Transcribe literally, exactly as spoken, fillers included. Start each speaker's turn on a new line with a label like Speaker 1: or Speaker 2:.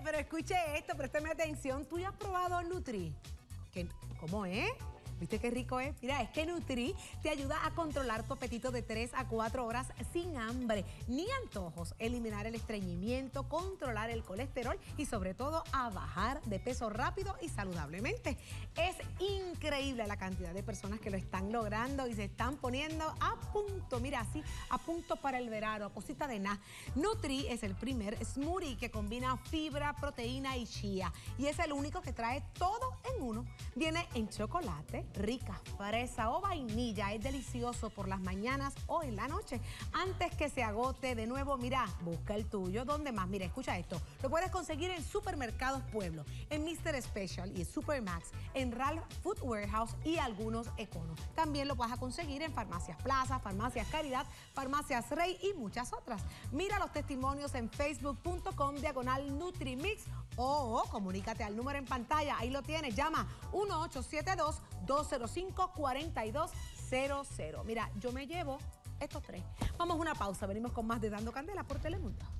Speaker 1: pero escuche esto, présteme atención. ¿Tú ya has probado Nutri? ¿Qué? ¿Cómo es? ¿Viste qué rico es? Mira, es que Nutri te ayuda a controlar tu apetito de tres a cuatro horas sin hambre, ni antojos, eliminar el estreñimiento, controlar el colesterol y sobre todo a bajar de peso rápido y saludablemente. Es increíble la cantidad de personas que lo están logrando y se están poniendo a punto, mira, así, a punto para el verano, a cosita de nada. Nutri es el primer smoothie que combina fibra, proteína y chía y es el único que trae todo en uno. Viene en chocolate, rica, fresa o vainilla. Es delicioso por las mañanas o en la noche. Antes que se agote de nuevo, mira, busca el tuyo. ¿Dónde más? Mira, escucha esto. Lo puedes conseguir en Supermercados Pueblo, en mister Special y Supermax, en Ralph Food Warehouse y algunos Econo. También lo vas a conseguir en Farmacias Plaza, Farmacias Caridad, Farmacias Rey y muchas otras. Mira los testimonios en facebook punto com diagonal Nutrimix o comunícate al número en pantalla. Ahí lo tienes. Llama uno ocho siete dos, dos cero cinco, cuatro dos cero cero. Mira, yo me llevo estos tres. Vamos a una pausa. Venimos con más de Dando Candela por Telemundo.